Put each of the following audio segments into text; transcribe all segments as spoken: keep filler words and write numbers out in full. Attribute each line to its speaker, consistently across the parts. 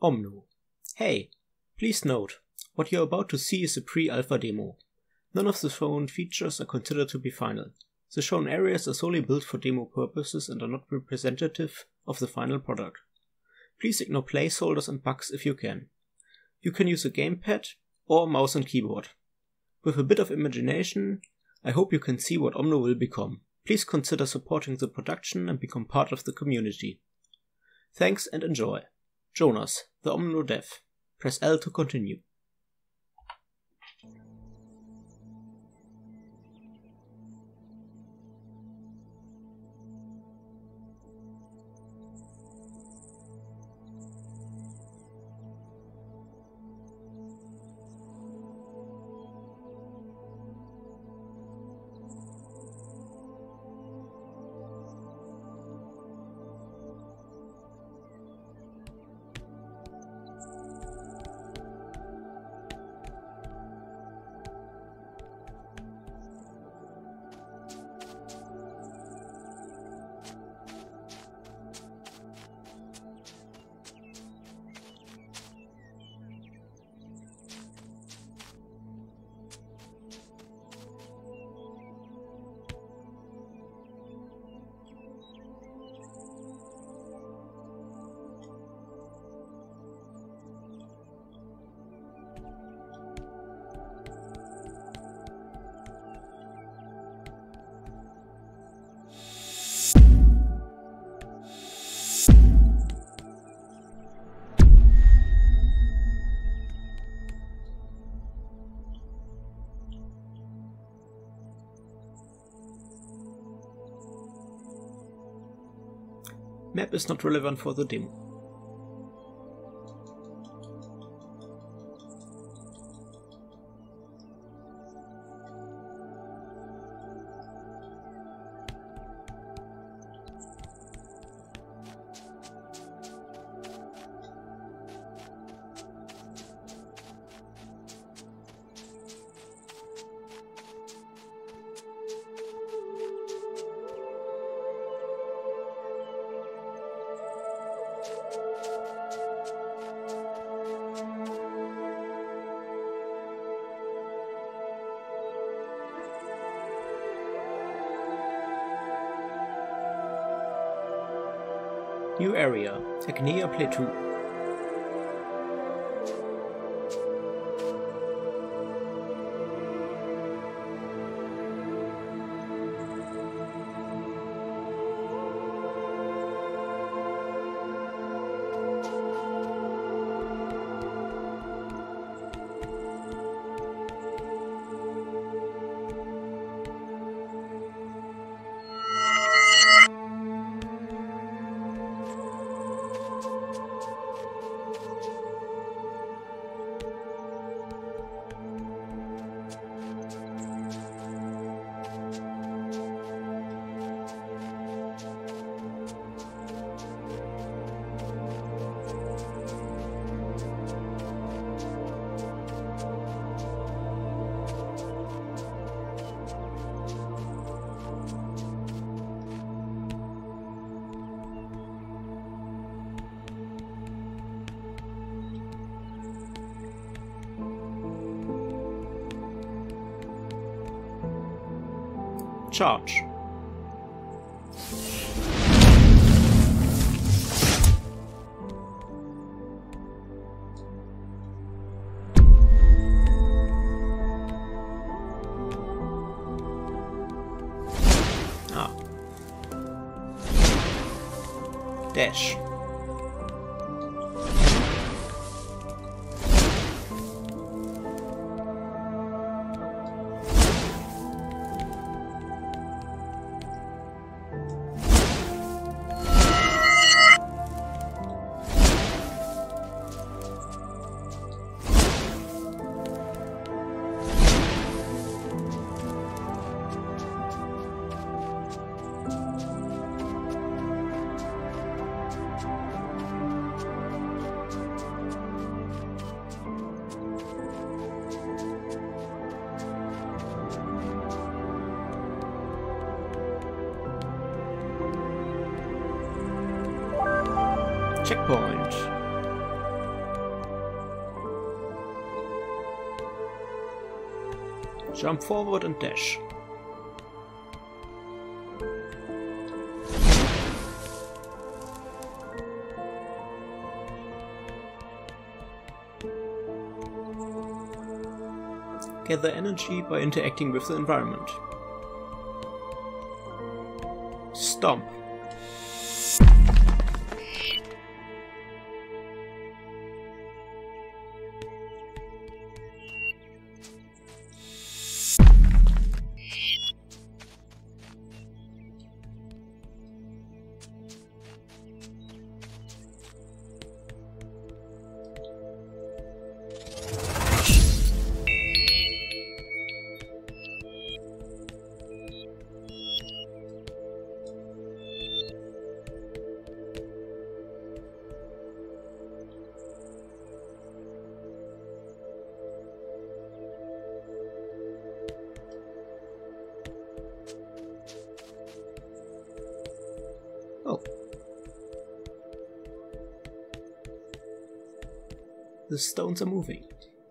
Speaker 1: Omno. Hey, please note, what you're about to see is a pre-alpha demo. None of the shown features are considered to be final. The shown areas are solely built for demo purposes and are not representative of the final product. Please ignore placeholders and bugs if you can. You can use a gamepad or mouse and keyboard. With a bit of imagination, I hope you can see what Omno will become. Please consider supporting the production and become part of the community. Thanks and enjoy. Jonas, the Omno dev. Press L to continue. Map is not relevant for the demo. New area, Agnea Plateau. Charge. Ah. Dash. Checkpoint. Jump forward and dash. Gather energy by interacting with the environment. Stomp. Oh. The stones are moving.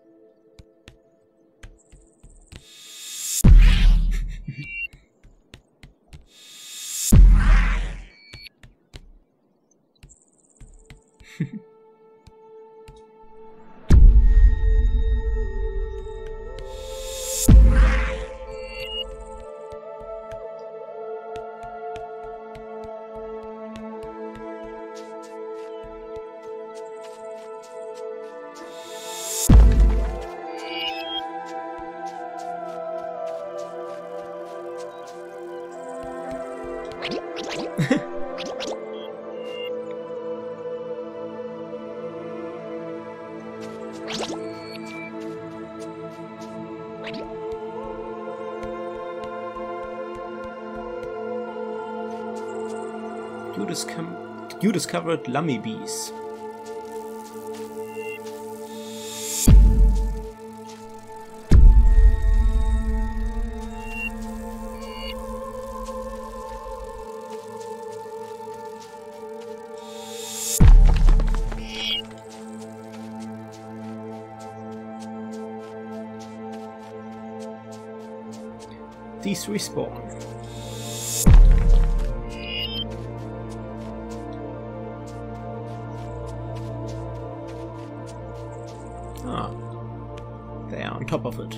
Speaker 1: You, discom you discovered lummy bees. These respawn. Ah, they are on top of it.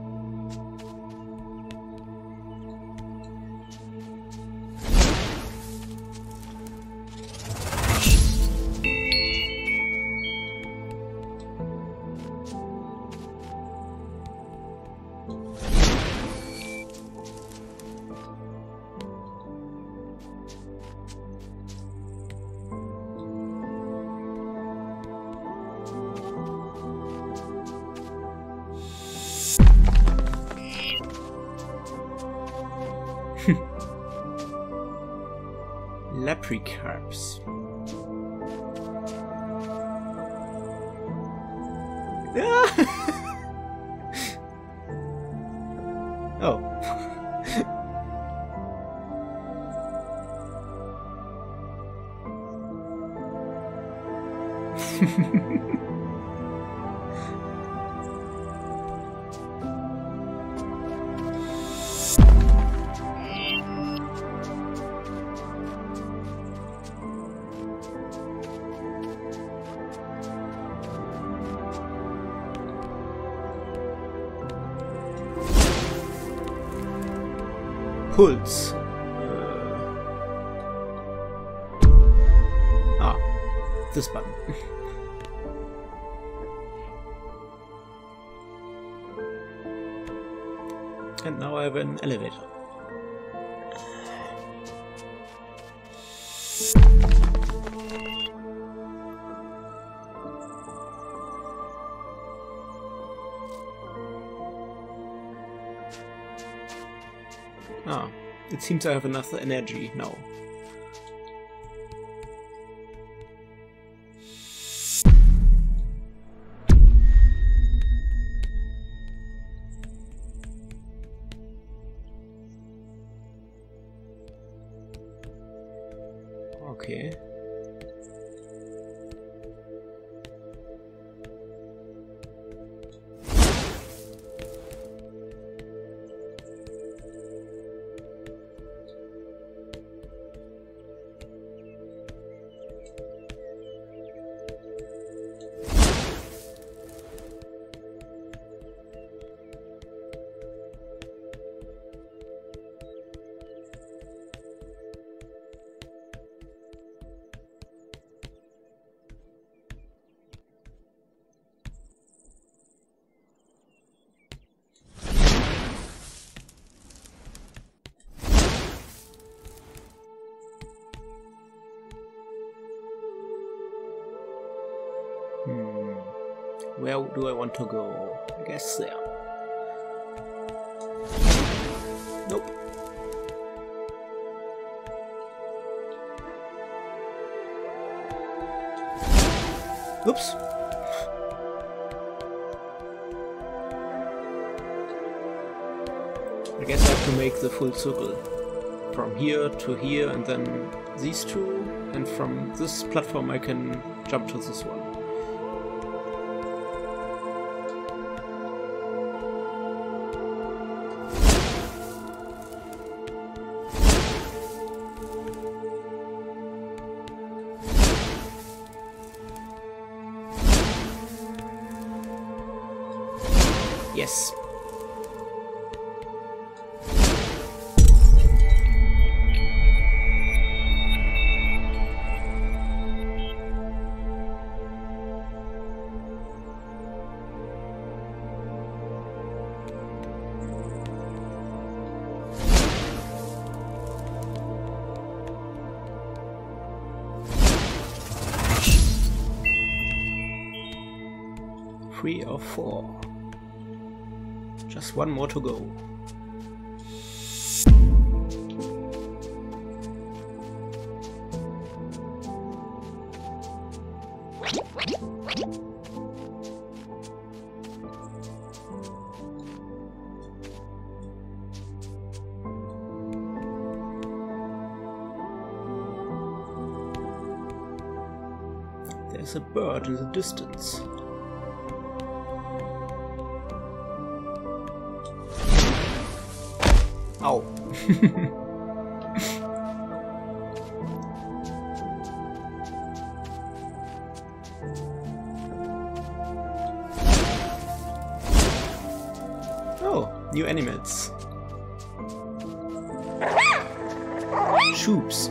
Speaker 1: Leprecarps. Oh. Pulse. Uh, ah, this button. And now I have an elevator. Ah, it seems I have enough energy now. Okay. where do I want to go? I guess there. Nope. Oops. I guess I have to make the full circle. From here to here and then these two, and from this platform I can jump to this one. Yes. Three or four. Just one more to go. There's a bird in the distance. Ow. Oh, new animates. Shoops.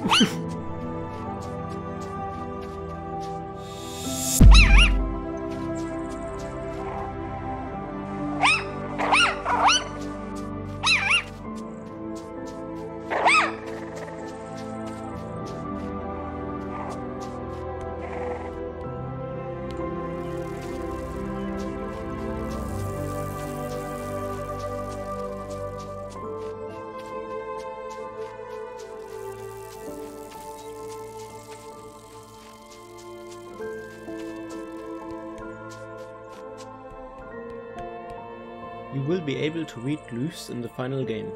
Speaker 1: You will be able to read glyphs in the final game.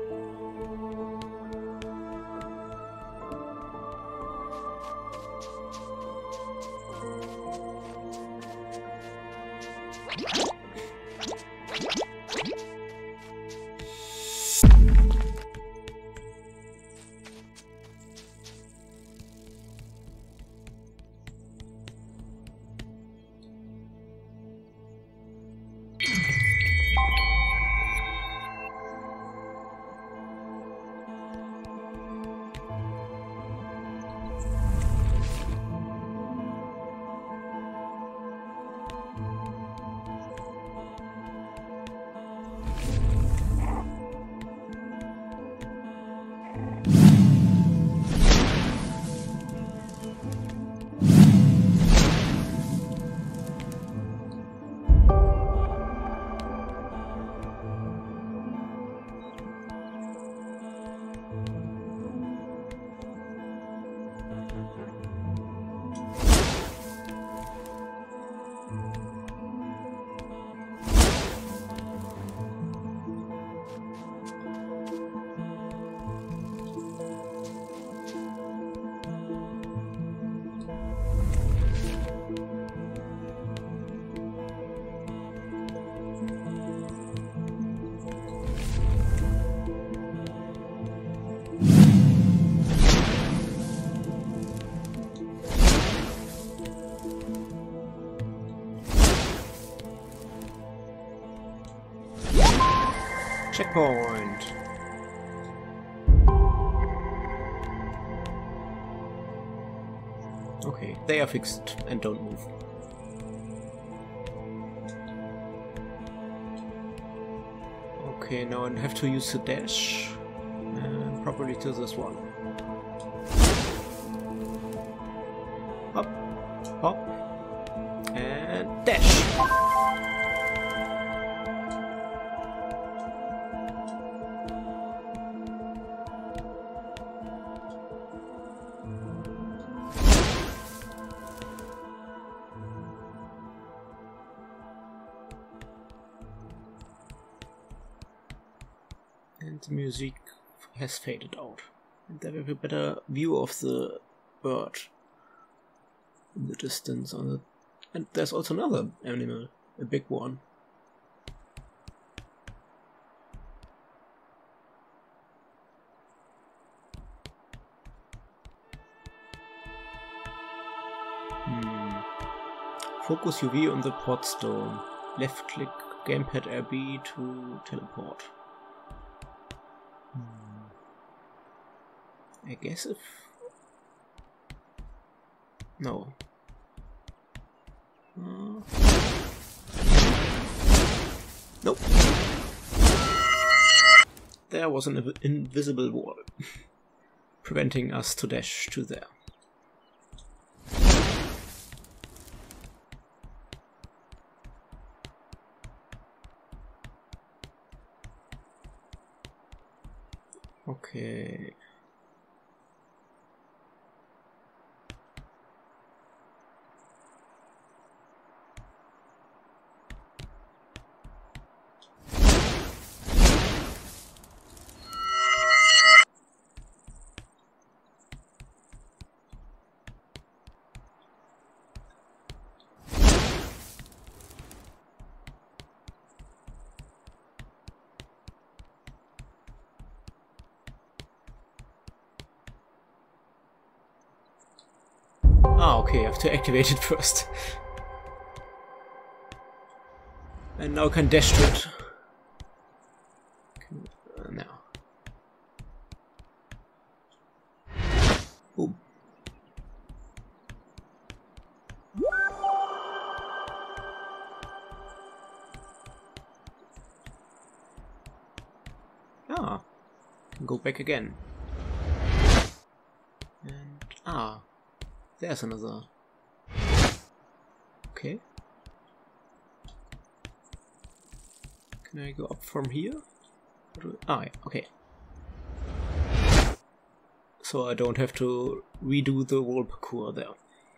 Speaker 1: Checkpoint. Okay, they are fixed and don't move. Okay, now I have to use the dash and probably to this one. Hop, hop, and dash. And the music has faded out. And there we have a better view of the bird in the distance. On the and there's also another animal, a big one. Hmm. Focus U V on the pod stone. Left click gamepad R B to teleport. Hmm. I guess if... No. Uh... Nope. There was an inv invisible wall preventing us to dash to there. Okay. Ah, okay, I have to activate it first. And now I can dash to it. Uh, now. Boom. Ah, can go back again. And ah. There's another. Okay. Can I go up from here? Ah, yeah, okay. So I don't have to redo the whole parkour there.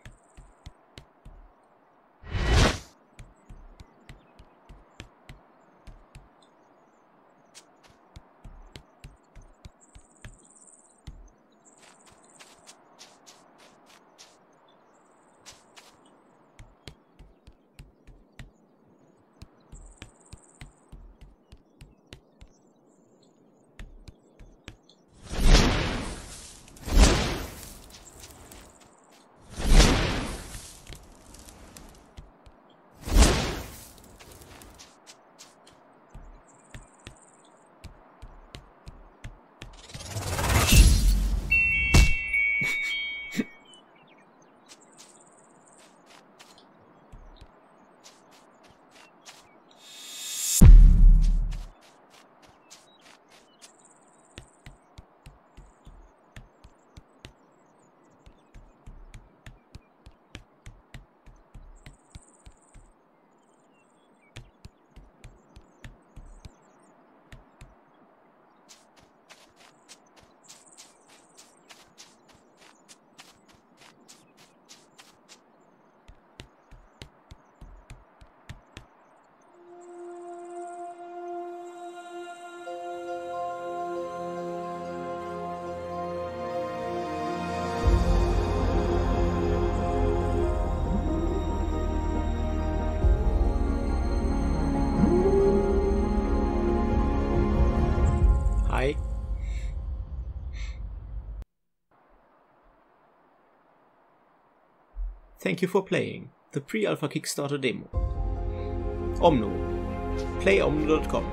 Speaker 1: Thank you for playing the pre-alpha Kickstarter demo. Omno. play omno dot com.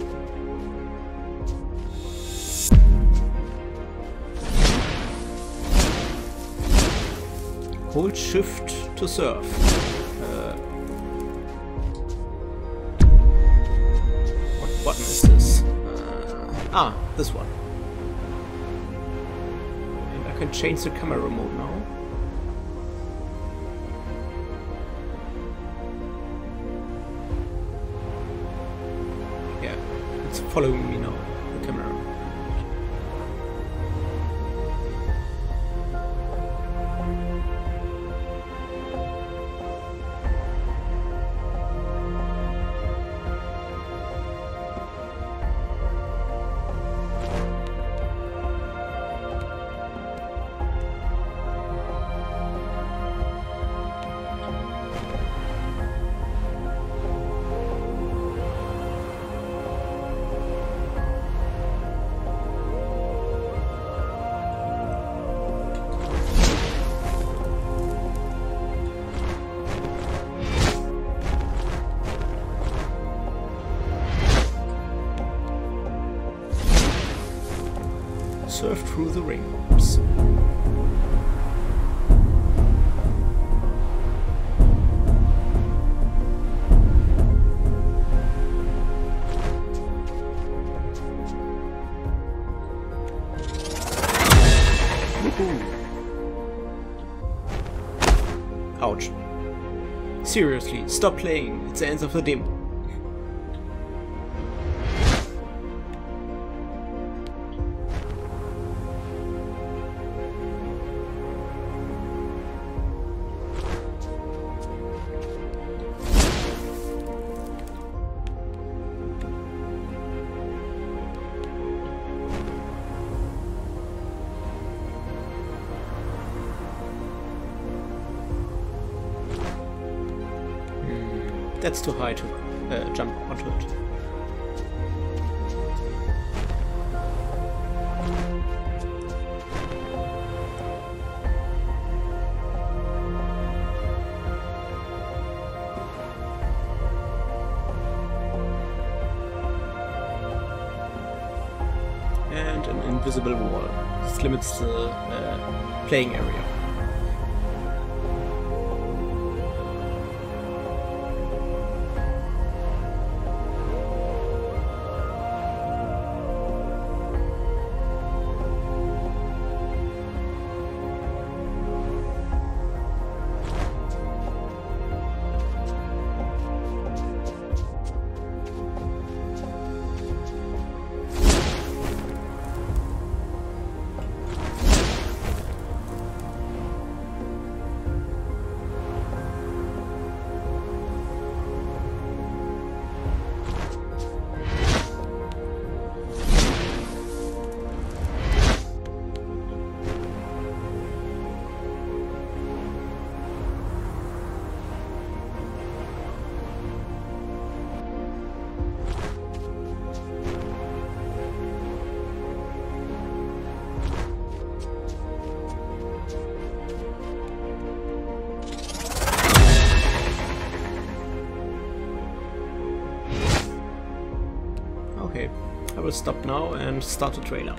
Speaker 1: Hold shift to surf. Uh, what button is this? Uh, ah, this one. And I can change the camera mode now. Following me now, the camera. Surf through the rainbows. Ouch. Seriously, stop playing, it's the end of the demo. That's too high to uh, jump onto it. And an invisible wall. This limits the uh, playing area. Okay, I will stop now and start the trailer.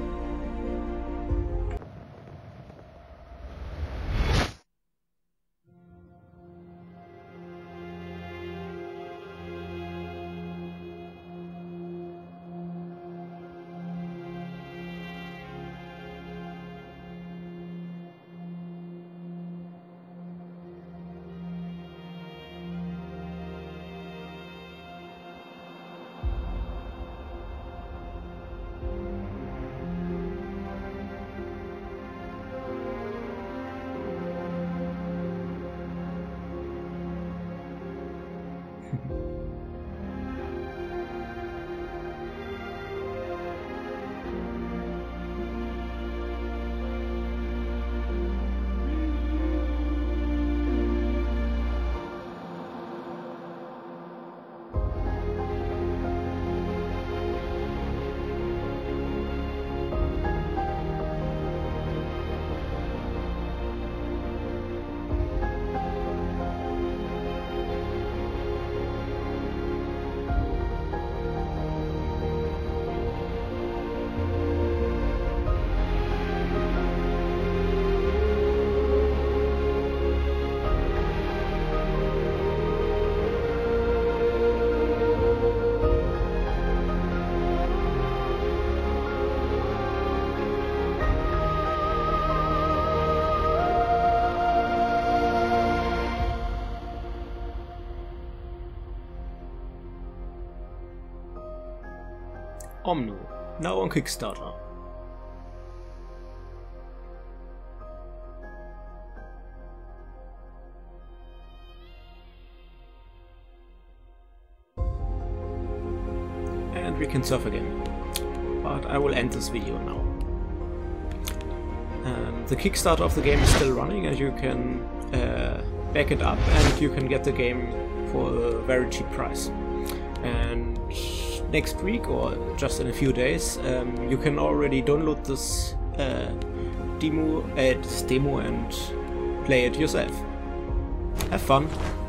Speaker 1: Omno, now on Kickstarter. And we can surf again. But I will end this video now. Um, the Kickstarter of the game is still running, and you can uh, back it up and you can get the game for a very cheap price. And next week, or just in a few days, um, you can already download this uh, demo, uh, this demo and play it yourself. Have fun!